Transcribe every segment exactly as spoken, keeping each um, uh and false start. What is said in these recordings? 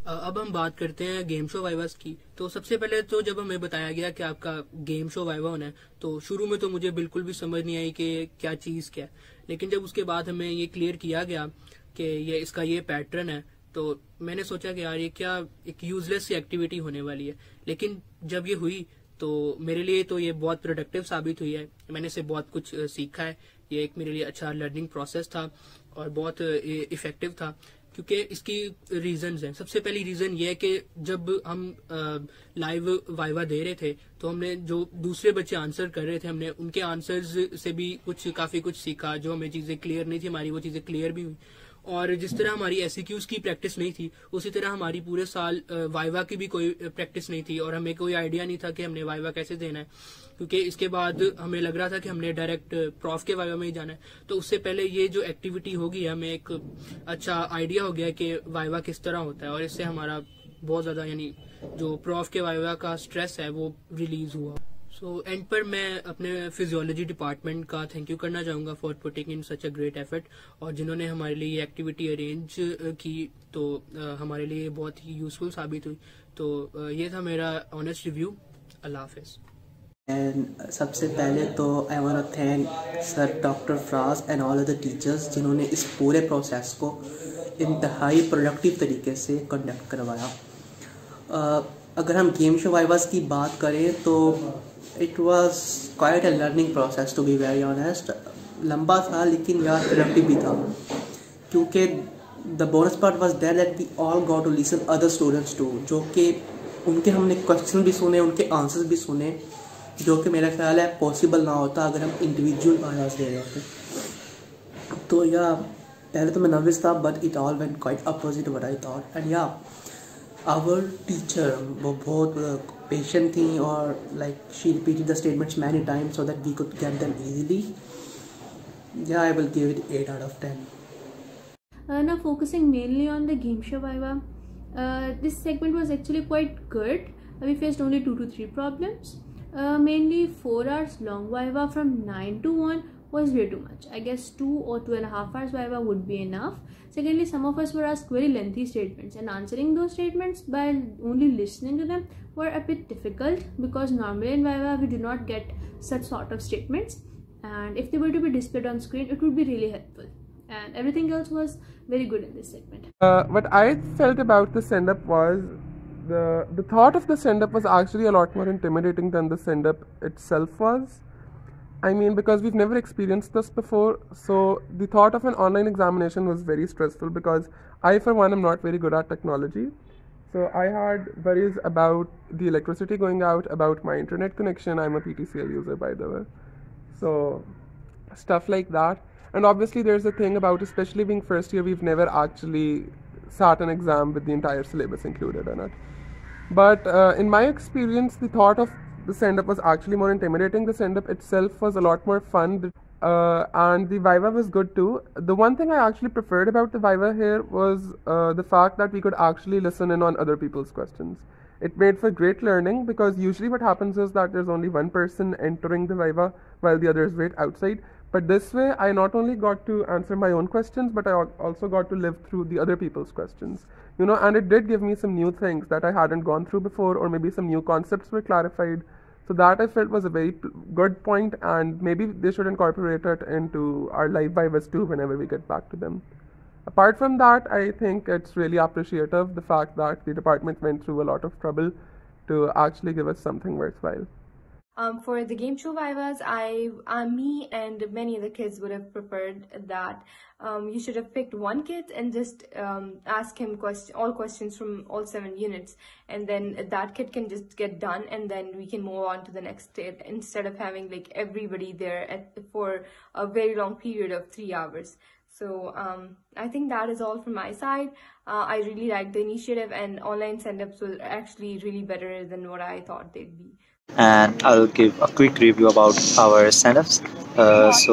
अ, अब हम बात करते हैं गेम शो वाइवास की। तो सबसे पहले तो जब हमें बताया गया कि आपका गेम शो वाइवा होना है, तो शुरू में तो मुझे बिल्कुल भी समझ नहीं आई कि क्या चीज़ क्या है। लेकिन जब उसके बाद हमें ये क्लियर किया गया कि ये इसका ये पैटर्न है, तो मैंने सोचा कि यार ये क्या एक यूजलेस सी एक्टिविटी होने वाली है। लेकिन जब ये हुई तो मेरे लिए तो ये बहुत प्रोडक्टिव साबित हुई है। मैंने इससे बहुत कुछ अ, सीखा है। ये एक मेरे लिए अच्छा लर्निंग प्रोसेस था और बहुत इफेक्टिव था, क्योंकि इसकी रीजंस हैं। सबसे पहली रीजन ये है कि जब हम लाइव वाइवा दे रहे थे, तो हमने जो दूसरे बच्चे आंसर कर रहे थे, हमने उनके आंसर्स से भी कुछ काफी कुछ सीखा। जो हमें चीजें क्लियर नहीं थी हमारी, वो चीजें क्लियर भी हुई। और जिस तरह हमारी एसक्यूज की प्रैक्टिस नहीं थी, उसी तरह हमारी पूरे साल वाइवा की भी कोई प्रैक्टिस नहीं थी, और हमें कोई आइडिया नहीं था कि हमने वाइवा कैसे देना है। क्योंकि इसके बाद हमें लग रहा था कि हमने डायरेक्ट प्रॉफ के वाइवा में ही जाना है। तो उससे पहले ये जो एक्टिविटी होगी, हमें एक अच्छा आइडिया हो गया कि वाइवा किस तरह होता है, और इससे हमारा बहुत ज्यादा यानी जो प्रॉफ के वाइवा का स्ट्रेस है वो रिलीज हुआ। सो so, एंड पर मैं अपने फिजियोलॉजी डिपार्टमेंट का थैंक यू करना चाहूँगा for putting in such a great effort, और जिन्होंने हमारे लिए ये एक्टिविटी अरेंज की, तो uh, हमारे लिए बहुत ही यूजफुल साबित हुई। तो uh, ये था मेरा ऑनेस्ट रिव्यू। अल्लाह हाफिज़। एंड सबसे पहले तो I want to thank sir doctor Faraz and all other teachers, जिन्होंने इस पूरे प्रोसेस को इंतहाई प्रोडक्टिव तरीके से कंडक्ट करवाया। uh, अगर हम गेम शो वाइवास की बात करें तो it was quite a learning process, to be very honest. लंबा था लेकिन यार प्रोडक्टिव भी था, क्योंकि the bonus part was that that we all got to listen other students too, जो कि उनके हमने क्वेश्चन भी सुने, उनके आंसर्स भी सुने, जो कि मेरा ख्याल है पॉसिबल ना होता अगर हम इंडिविजुअल वाइवास दे रहे होते। तो या पहले तो मैं नर्वस था, but it all went quite opposite what I thought. And yeah our teacher वो बहुत पेशेंट थी, और like she repeated the statements many times so that we could get them easily. Yeah I will give it eight out of ten. Uh, now focusing mainly on the game show Viva, uh, this segment was actually quite good. Uh, we faced only two to three problems. Uh, mainly four hours long Viva from nine to one was way too much. I guess two or two and a half hours Viva would be enough. Secondly, some of us were asked very lengthy statements, and answering those statements by only listening to them were a bit difficult, because normally in Viva we do not get such sort of statements, and if they were to be displayed on screen it would be really helpful. And everything else was very good in this segment. Uh, what I felt about the send-up was the the thought of the send-up was actually a lot more intimidating than the send-up itself was. I mean, because we've never experienced this before, so the thought of an online examination was very stressful, because I, for one, am not very good at technology. So I had worries about the electricity going out, about my internet connection. I'm a P T C L user, by the way. So stuff like that. And obviously there's a thing about, especially being first year, we've never actually sat an exam with the entire syllabus included in it. But uh, in my experience, the thought of the send-up was actually more intimidating. The send-up itself was a lot more fun, uh, and the Viva was good too. The one thing I actually preferred about the Viva here was uh, the fact that we could actually listen in on other people's questions. It made for great learning, because usually what happens is that there's only one person entering the Viva while the others wait outside. But this way, I not only got to answer my own questions, but I also got to live through the other people's questions. You know, and it did give me some new things that I hadn't gone through before, or maybe some new concepts were clarified. So that I felt was a very good point, and maybe they should incorporate it into our live Vivas too whenever we get back to them. Apart from that, I think it's really appreciative, the fact that the department went through a lot of trouble to actually give us something worthwhile. Um, for the game show Vivas, I, uh, me and many of the kids would have preferred that um, you should have picked one kid and just um, ask him question, all questions from all seven units, and then that kid can just get done, and then we can move on to the next state, instead of having like everybody there at, for a very long period of three hours. So um, I think that is all from my side. Uh, I really liked the initiative, and online send-ups were actually really better than what I thought they'd be. And I'll give a quick review about our send-ups. Uh, so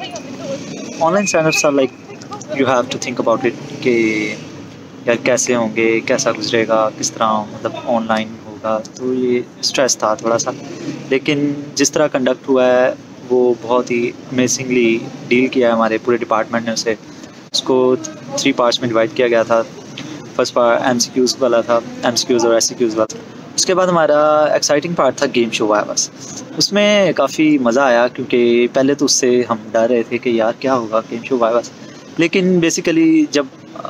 online send-ups are like, you have to think about it कि यार कैसे होंगे, कैसा गुजरेगा, किस तरह मतलब online होगा, तो ये स्ट्रेस था थोड़ा सा। लेकिन जिस तरह कंडक्ट हुआ है वो बहुत ही अमेजिंगली डील किया है हमारे पूरे डिपार्टमेंट ने उसे। उसको थ्री पार्ट्स में डिवाइड किया गया था। First part M C Qs वाला था, एम सी क्यूज़ और एस सी क्यूज़ वाला था। उसके बाद हमारा एक्साइटिंग पार्ट था गेम शो वाइवास। उसमें काफ़ी मज़ा आया क्योंकि पहले तो उससे हम डर रहे थे कि यार क्या होगा गेम शो वाइवास, लेकिन बेसिकली जब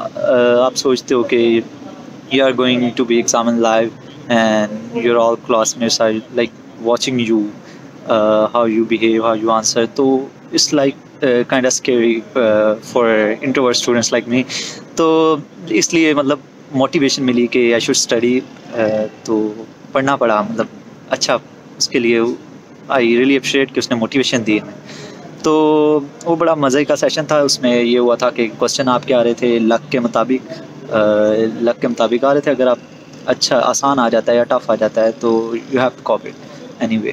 आप सोचते हो कि you are going to be examined live and your all classmates are like watching you, uh, how you behave, how you answer, so it's like uh, kind of scary uh, for introvert students like me. तो इसलिए मतलब motivation मिली कि I should study, तो पढ़ना पड़ा, मतलब अच्छा उसके लिए आई रियली अप्रिशिएट कि उसने मोटिवेशन दी हमें। तो वो बड़ा मज़े का सेशन था। उसमें ये हुआ था कि क्वेश्चन आपके आ रहे थे लक के मुताबिक, लक के मुताबिक आ रहे थे। अगर आप अच्छा आसान आ जाता है या टफ आ जाता है तो you have to cope it anyway.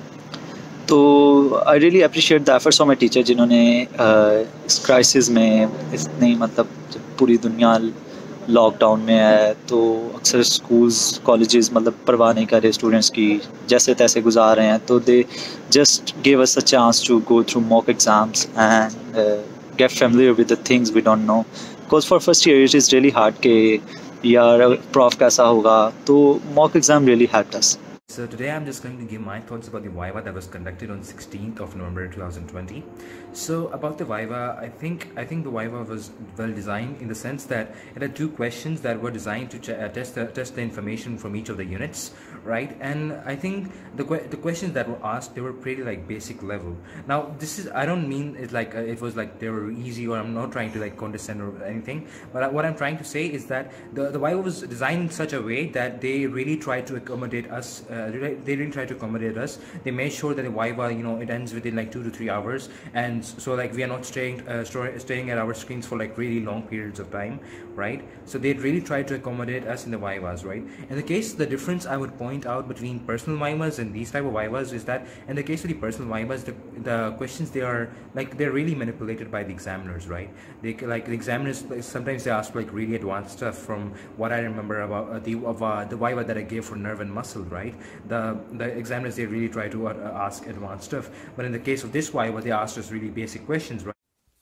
तो I really appreciate the efforts of my teacher जिन्होंने uh, इस क्राइसिस में इतनी मतलब जब पूरी दुनिया लॉकडाउन में है तो अक्सर स्कूल्स कॉलेजेस मतलब परवाह नहीं कर रहे स्टूडेंट्स की, जैसे तैसे गुजार रहे हैं। तो they just give us a chance to go through mock exams and get familiar with the things we don't know, because for first year it is really hard कि यार प्रॉफ कैसा होगा। तो mock exam really helped us. So today I'm just going to give my thoughts about the Viva that was conducted on sixteenth of November two thousand twenty. So about the Viva, I think I think the Viva was well designed in the sense that it had two questions that were designed to uh, test the, test the information from each of the units, right? And I think the que the questions that were asked, they were pretty like basic level. Now this is, I don't mean it like uh, it was like they were easy, or I'm not trying to like condescend or anything, but I, what I'm trying to say is that the the Viva was designed in such a way that they really tried to accommodate us. Uh, they didn't try to accommodate us. They made sure that the Viva, you know, it ends within like two to three hours, and so like we are not staying uh, staying at our screens for like really long periods of time, right? So they really tried to accommodate us in the Vivas, right? In the case, the difference I would point out between personal Vivas and these type of Vivas is that in the case of the personal Vivas, the, the questions, they are like they're really manipulated by the examiners, right? They like the examiners sometimes they ask like really advanced stuff. From what I remember about uh, the of uh, the Viva that I gave for nerve and muscle, right? The the examiners, they really try to uh, ask advanced stuff, but in the case of this Viva, they asked us really basic questions, right?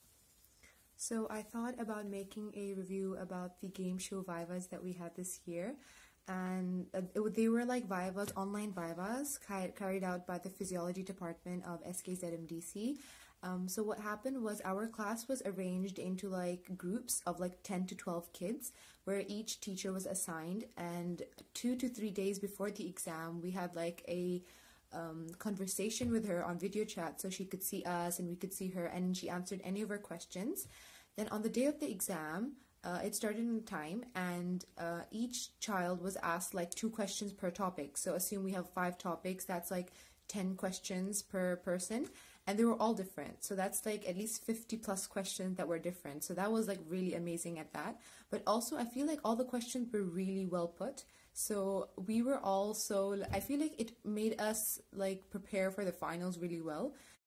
So I thought about making a review about the game show Vivas that we had this year, and uh, it, they were like Vivas, online Vivas carried out by the physiology department of S K Z M D C. Um, so what happened was our class was arranged into like groups of like ten to twelve kids, where each teacher was assigned, and two to three days before the exam we had like a um, conversation with her on video chat, so she could see us and we could see her, and she answered any of our questions. Then on the day of the exam, uh, it started in time, and uh, each child was asked like two questions per topic. So assume we have five topics, that's like ten questions per person, and they were all different. So that's like at least fifty plus questions that were different. So that was like really amazing at that. But also I feel like all the questions were really well put. So we were also, I feel like it made us like prepare for the finals really well.